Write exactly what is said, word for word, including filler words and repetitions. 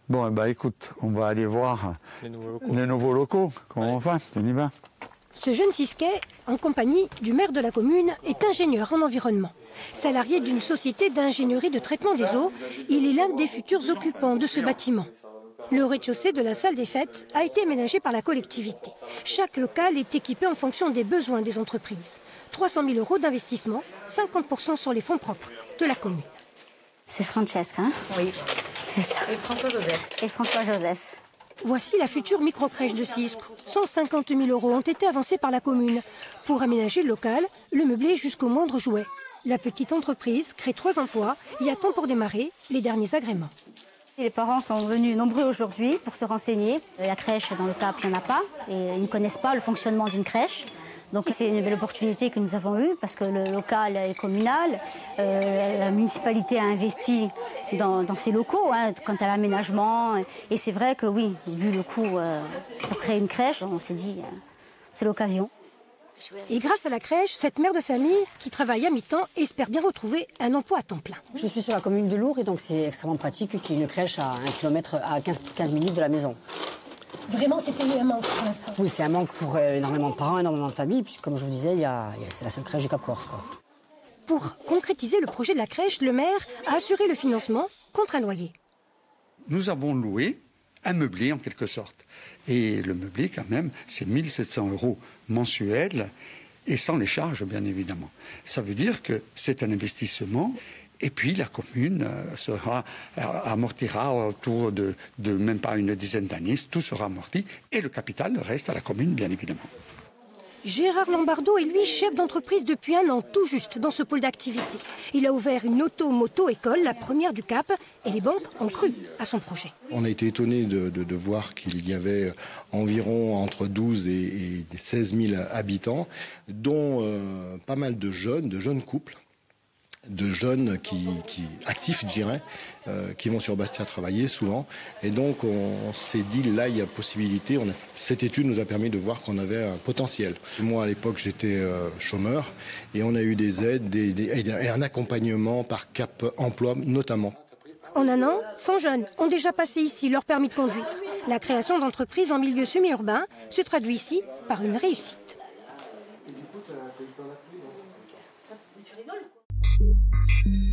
Bon, eh ben, écoute, on va aller voir Les nouveaux locaux. les nouveaux locaux. Comment Ouais. on fait? On y va. Ce jeune Sisquet, en compagnie du maire de la commune, est ingénieur en environnement. Salarié d'une société d'ingénierie de traitement des eaux, il est l'un des futurs occupants de ce bâtiment. Le rez-de-chaussée de la salle des fêtes a été aménagé par la collectivité. Chaque local est équipé en fonction des besoins des entreprises. trois cent mille euros d'investissement, cinquante pour cent sur les fonds propres de la commune. C'est Francesca, hein? Oui. C'est ça. Et François-Joseph. Et François-Joseph. Voici la future microcrèche de Sisque. cent cinquante mille euros ont été avancés par la commune pour aménager le local, le meubler jusqu'au moindre jouet. La petite entreprise crée trois emplois et attend pour démarrer les derniers agréments. Les parents sont venus nombreux aujourd'hui pour se renseigner. La crèche, dans le Cap, il n'y en a pas. Et ils ne connaissent pas le fonctionnement d'une crèche. Donc c'est une belle opportunité que nous avons eue parce que le local est communal. Euh, la municipalité a investi dans, dans ses locaux, hein, quant à l'aménagement. Et c'est vrai que oui, vu le coût euh, pour créer une crèche, on s'est dit euh, c'est l'occasion. Et grâce à la crèche, cette mère de famille qui travaille à mi-temps espère bien retrouver un emploi à temps plein. Je suis sur la commune de Lourdes et donc c'est extrêmement pratique qu'il y ait une crèche à un kilomètre, à quinze, quinze minutes de la maison. Vraiment, c'était un manque pour l'instant. Oui, c'est un manque pour euh, énormément de parents, énormément de familles, puisque comme je vous disais, il y a, il y a, c'est la seule crèche du Cap-Corse, quoi. Pour concrétiser le projet de la crèche, le maire a assuré le financement contre un loyer. Nous avons loué un meublé en quelque sorte. Et le meublé, quand même, c'est mille sept cents euros mensuels et sans les charges, bien évidemment. Ça veut dire que c'est un investissement. Et puis la commune sera, amortira autour de, de même pas une dizaine d'années, tout sera amorti et le capital reste à la commune, bien évidemment. Gérard Lombardo est lui chef d'entreprise depuis un an tout juste dans ce pôle d'activité. Il a ouvert une auto-moto-école, la première du Cap, et les banques ont cru à son projet. On a été étonnés de, de, de voir qu'il y avait environ entre douze et, et seize mille habitants, dont euh, pas mal de jeunes, de jeunes couples, de jeunes qui, qui actifs, je dirais, euh, qui vont sur Bastia travailler souvent. Et donc, on, on s'est dit, là, il y a possibilité. On a, cette étude nous a permis de voir qu'on avait un potentiel. Moi, à l'époque, j'étais euh, chômeur et on a eu des aides des, des, et un accompagnement par Cap Emploi, notamment. En un an, cent jeunes ont déjà passé ici leur permis de conduire. La création d'entreprises en milieu semi-urbain se traduit ici par une réussite. Tu rigoles, quoi.